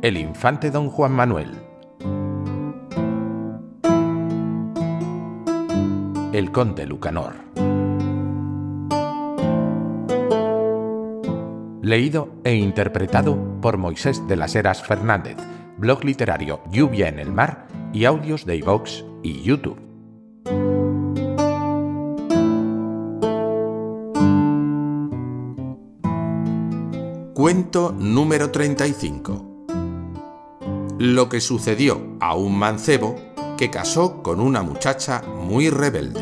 El infante don Juan Manuel. El conde Lucanor. Leído e interpretado por Moisés de las Heras Fernández, blog literario Lluvia en el Mar y audios de iVoox y YouTube. Cuento número 35. Lo que sucedió a un mancebo que casó con una muchacha muy rebelde.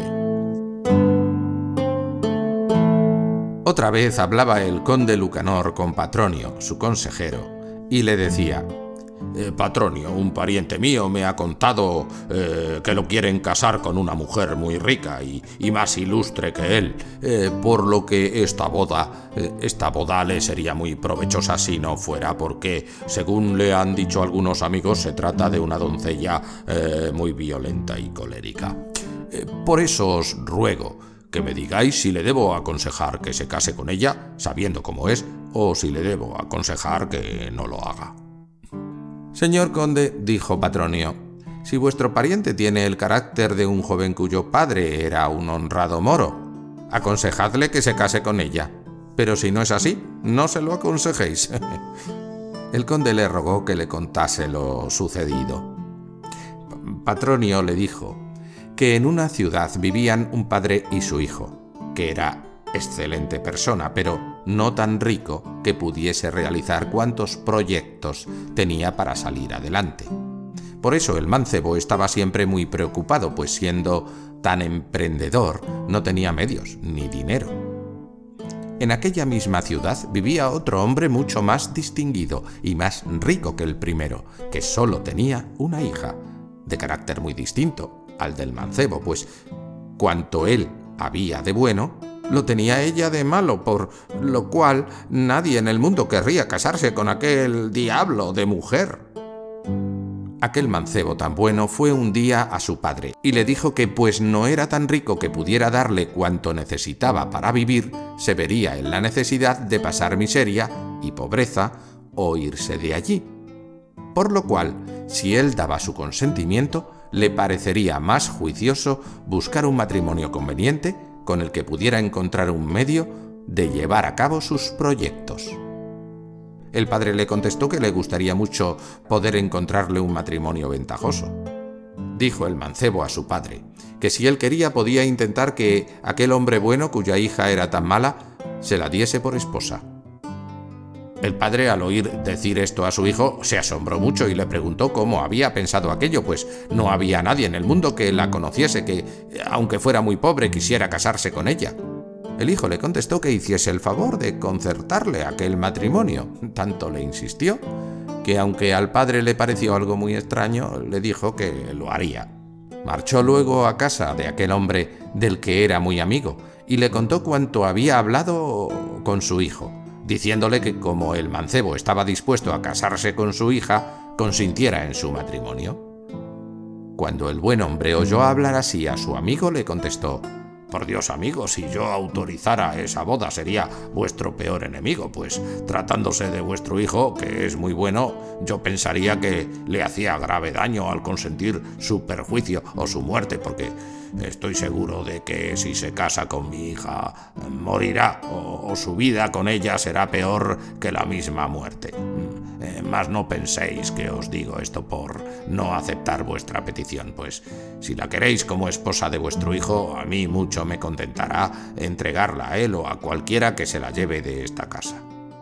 Otra vez hablaba el conde Lucanor con Patronio, su consejero, y le decía: Patronio, un pariente mío me ha contado que lo quieren casar con una mujer muy rica y más ilustre que él, por lo que esta boda le sería muy provechosa si no fuera porque, según le han dicho algunos amigos, se trata de una doncella muy violenta y colérica. Por eso os ruego que me digáis si le debo aconsejar que se case con ella, sabiendo cómo es, o si le debo aconsejar que no lo haga. Señor conde, dijo Patronio, si vuestro pariente tiene el carácter de un joven cuyo padre era un honrado moro, aconsejadle que se case con ella. Pero si no es así, no se lo aconsejéis. El conde le rogó que le contase lo sucedido. Patronio le dijo que en una ciudad vivían un padre y su hijo, que era excelente persona, pero no tan rico que pudiese realizar cuantos proyectos tenía para salir adelante. Por eso el mancebo estaba siempre muy preocupado, pues siendo tan emprendedor no tenía medios ni dinero. En aquella misma ciudad vivía otro hombre mucho más distinguido y más rico que el primero, que solo tenía una hija, de carácter muy distinto al del mancebo, pues cuanto él había de bueno, lo tenía ella de malo, por lo cual nadie en el mundo querría casarse con aquel diablo de mujer. Aquel mancebo tan bueno fue un día a su padre y le dijo que pues no era tan rico que pudiera darle cuanto necesitaba para vivir, se vería en la necesidad de pasar miseria y pobreza o irse de allí. Por lo cual, si él daba su consentimiento, le parecería más juicioso buscar un matrimonio conveniente con el que pudiera encontrar un medio de llevar a cabo sus proyectos. El padre le contestó que le gustaría mucho poder encontrarle un matrimonio ventajoso. Dijo el mancebo a su padre que si él quería podía intentar que aquel hombre bueno, cuya hija era tan mala, se la diese por esposa. El padre, al oír decir esto a su hijo, se asombró mucho y le preguntó cómo había pensado aquello, pues no había nadie en el mundo que la conociese que, aunque fuera muy pobre, quisiera casarse con ella. El hijo le contestó que hiciese el favor de concertarle aquel matrimonio. Tanto le insistió que, aunque al padre le pareció algo muy extraño, le dijo que lo haría. Marchó luego a casa de aquel hombre del que era muy amigo y le contó cuanto había hablado con su hijo, diciéndole que como el mancebo estaba dispuesto a casarse con su hija, consintiera en su matrimonio. Cuando el buen hombre oyó hablar así a su amigo, le contestó: Por Dios, amigo, si yo autorizara esa boda sería vuestro peor enemigo, pues tratándose de vuestro hijo, que es muy bueno, yo pensaría que le hacía grave daño al consentir su perjuicio o su muerte, porque estoy seguro de que si se casa con mi hija morirá o su vida con ella será peor que la misma muerte. Mas no penséis que os digo esto por no aceptar vuestra petición, pues si la queréis como esposa de vuestro hijo, a mí mucho me contentará entregarla a él o a cualquiera que se la lleve de esta casa.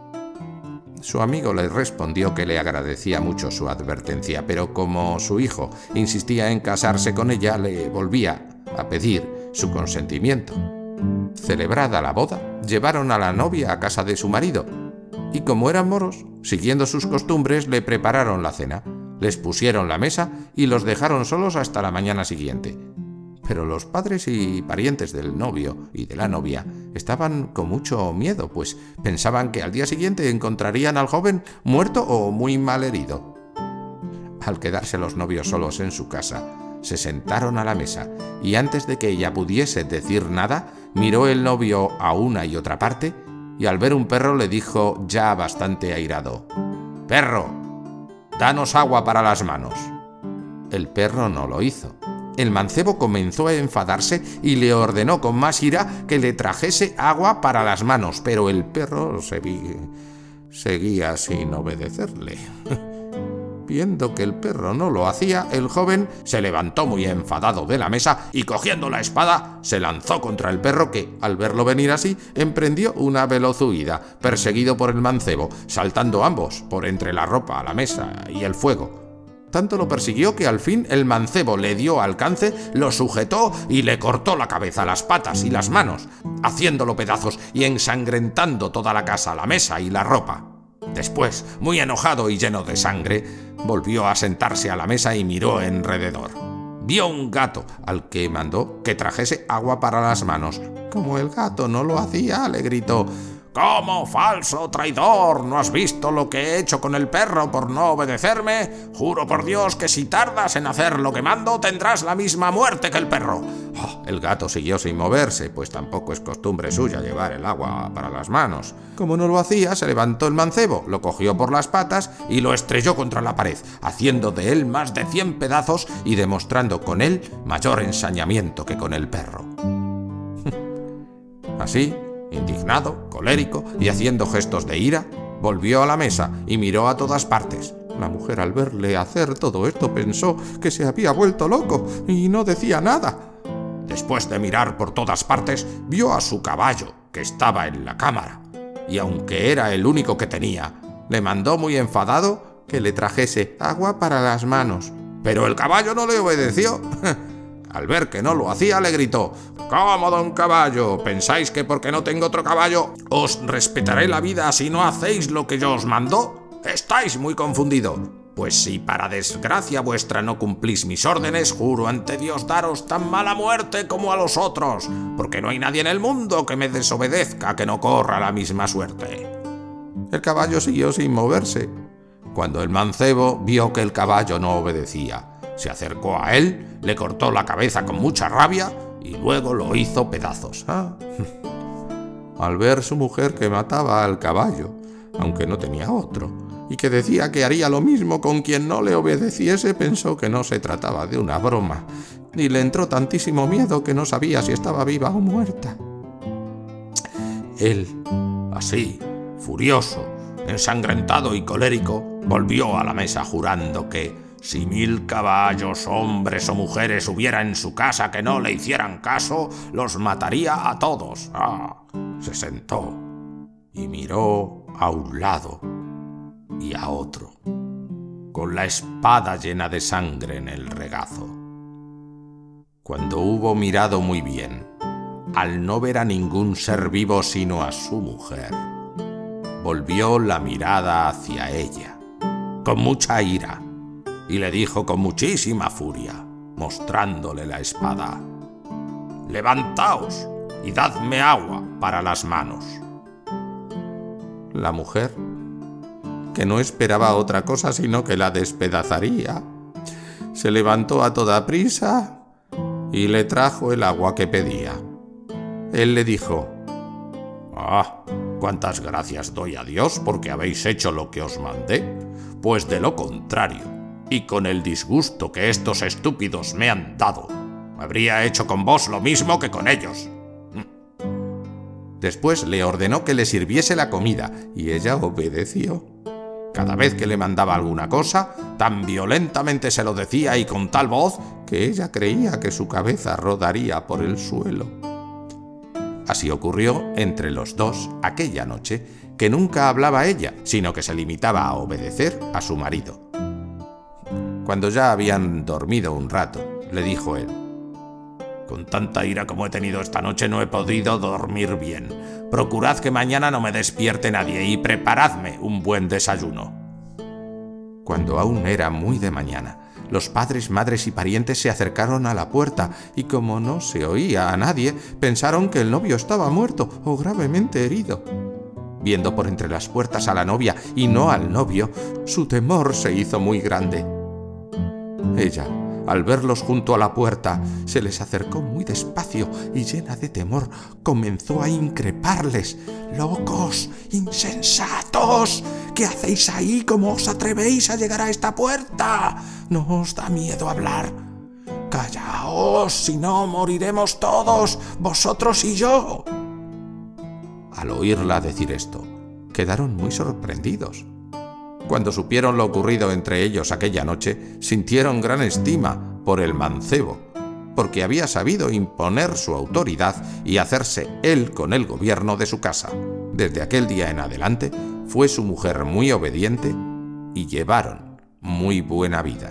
Su amigo le respondió que le agradecía mucho su advertencia, pero como su hijo insistía en casarse con ella, le volvía a pedir su consentimiento. Celebrada la boda, llevaron a la novia a casa de su marido, y como eran moros, siguiendo sus costumbres, le prepararon la cena, les pusieron la mesa y los dejaron solos hasta la mañana siguiente. Pero los padres y parientes del novio y de la novia estaban con mucho miedo, pues pensaban que al día siguiente encontrarían al joven muerto o muy mal herido. Al quedarse los novios solos en su casa, se sentaron a la mesa y antes de que ella pudiese decir nada, miró el novio a una y otra parte y al ver un perro le dijo ya bastante airado: «¡Perro! danos agua para las manos. El perro no lo hizo. El mancebo comenzó a enfadarse y le ordenó con más ira que le trajese agua para las manos, pero el perro seguía sin obedecerle. Viendo que el perro no lo hacía, el joven se levantó muy enfadado de la mesa y, cogiendo la espada, se lanzó contra el perro que, al verlo venir así, emprendió una veloz huida, perseguido por el mancebo, saltando ambos por entre la ropa, la mesa y el fuego. Tanto lo persiguió que al fin el mancebo le dio alcance, lo sujetó y le cortó la cabeza, las patas y las manos, haciéndolo pedazos y ensangrentando toda la casa, la mesa y la ropa. Después, muy enojado y lleno de sangre, volvió a sentarse a la mesa y miró alrededor. Vio un gato, al que mandó que trajese agua para las manos. Como el gato no lo hacía, le gritó: «¿Cómo, falso traidor? ¿No has visto lo que he hecho con el perro por no obedecerme? Juro por Dios que si tardas en hacer lo que mando, tendrás la misma muerte que el perro». El gato siguió sin moverse, pues tampoco es costumbre suya llevar el agua para las manos. Como no lo hacía, se levantó el mancebo, lo cogió por las patas y lo estrelló contra la pared, haciendo de él más de 100 pedazos y demostrando con él mayor ensañamiento que con el perro. Así, indignado, colérico y haciendo gestos de ira, volvió a la mesa y miró a todas partes. La mujer, al verle hacer todo esto, pensó que se había vuelto loco y no decía nada. Después de mirar por todas partes, vio a su caballo, que estaba en la cámara, y aunque era el único que tenía, le mandó muy enfadado que le trajese agua para las manos. Pero el caballo no le obedeció. Al ver que no lo hacía, le gritó: «¿Cómo, don caballo? ¿Pensáis que porque no tengo otro caballo os respetaré la vida si no hacéis lo que yo os mando? Estáis muy confundido. Pues si para desgracia vuestra no cumplís mis órdenes, juro ante Dios daros tan mala muerte como a los otros, porque no hay nadie en el mundo que me desobedezca que no corra la misma suerte». El caballo siguió sin moverse. Cuando el mancebo vio que el caballo no obedecía, se acercó a él, le cortó la cabeza con mucha rabia y luego lo hizo pedazos. Al ver su mujer que mataba al caballo, aunque no tenía otro, y que decía que haría lo mismo con quien no le obedeciese, pensó que no se trataba de una broma, y le entró tantísimo miedo que no sabía si estaba viva o muerta. Él, así, furioso, ensangrentado y colérico, volvió a la mesa jurando que si 1000 caballos, hombres o mujeres hubiera en su casa que no le hicieran caso, los mataría a todos. Se sentó y miró a un lado y a otro, con la espada llena de sangre en el regazo. Cuando hubo mirado muy bien, al no ver a ningún ser vivo sino a su mujer, volvió la mirada hacia ella, con mucha ira, y le dijo con muchísima furia, mostrándole la espada: «Levantaos y dadme agua para las manos». La mujer, que no esperaba otra cosa sino que la despedazaría, se levantó a toda prisa y le trajo el agua que pedía. Él le dijo: «Cuántas gracias doy a Dios porque habéis hecho lo que os mandé, pues de lo contrario, y con el disgusto que estos estúpidos me han dado, habría hecho con vos lo mismo que con ellos». Después le ordenó que le sirviese la comida y ella obedeció. Cada vez que le mandaba alguna cosa, tan violentamente se lo decía y con tal voz que ella creía que su cabeza rodaría por el suelo. Así ocurrió entre los dos aquella noche, que nunca hablaba ella, sino que se limitaba a obedecer a su marido. Cuando ya habían dormido un rato, le dijo él: «Con tanta ira como he tenido esta noche no he podido dormir bien. Procurad que mañana no me despierte nadie y preparadme un buen desayuno». Cuando aún era muy de mañana, los padres, madres y parientes se acercaron a la puerta y, como no se oía a nadie, pensaron que el novio estaba muerto o gravemente herido. Viendo por entre las puertas a la novia y no al novio, su temor se hizo muy grande. Ella, al verlos junto a la puerta, se les acercó muy despacio y, llena de temor, comenzó a increparles: «¡Locos! ¡Insensatos! ¿Qué hacéis ahí? ¿Cómo os atrevéis a llegar a esta puerta? ¿No os da miedo hablar? ¡Callaos, si no moriremos todos, vosotros y yo! Al oírla decir esto, quedaron muy sorprendidos. Cuando supieron lo ocurrido entre ellos aquella noche, sintieron gran estima por el mancebo, porque había sabido imponer su autoridad y hacerse él con el gobierno de su casa. Desde aquel día en adelante, fue su mujer muy obediente y llevaron muy buena vida.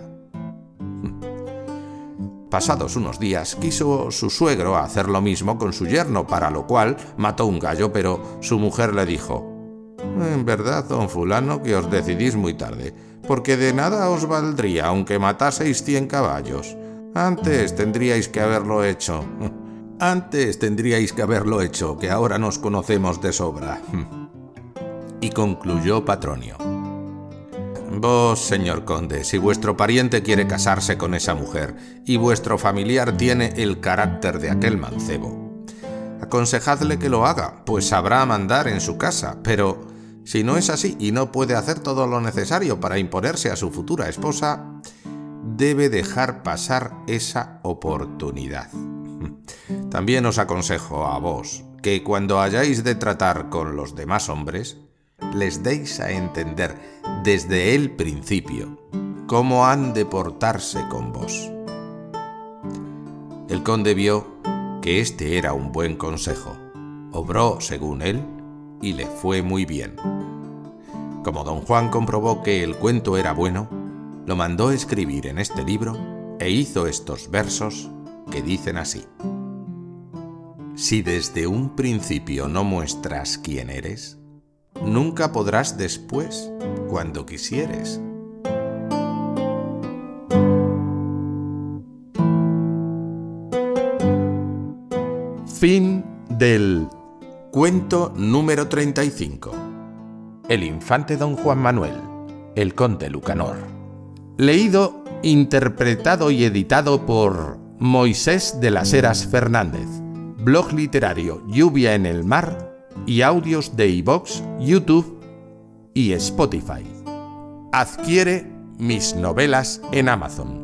Pasados unos días, quiso su suegro hacer lo mismo con su yerno, para lo cual mató un gallo, pero su mujer le dijo: «En verdad, don fulano, que os decidís muy tarde, porque de nada os valdría aunque mataseis 100 caballos. Antes tendríais que haberlo hecho. Antes tendríais que haberlo hecho, que ahora nos conocemos de sobra». Y concluyó Patronio: «Vos, señor conde, si vuestro pariente quiere casarse con esa mujer y vuestro familiar tiene el carácter de aquel mancebo, aconsejadle que lo haga, pues sabrá mandar en su casa, pero si no es así y no puede hacer todo lo necesario para imponerse a su futura esposa, debe dejar pasar esa oportunidad. También os aconsejo a vos que cuando hayáis de tratar con los demás hombres, les deis a entender desde el principio cómo han de portarse con vos». El conde vio que este era un buen consejo, obró según él y le fue muy bien. Como don Juan comprobó que el cuento era bueno, lo mandó escribir en este libro e hizo estos versos que dicen así: «Si desde un principio no muestras quién eres, nunca podrás después, cuando quisieres». Fin del cuento número 35. El infante don Juan Manuel, el conde Lucanor. Leído, interpretado y editado por Moisés de las Heras Fernández. Blog literario Lluvia en el Mar y audios de iVoox, YouTube y Spotify. Adquiere mis novelas en Amazon.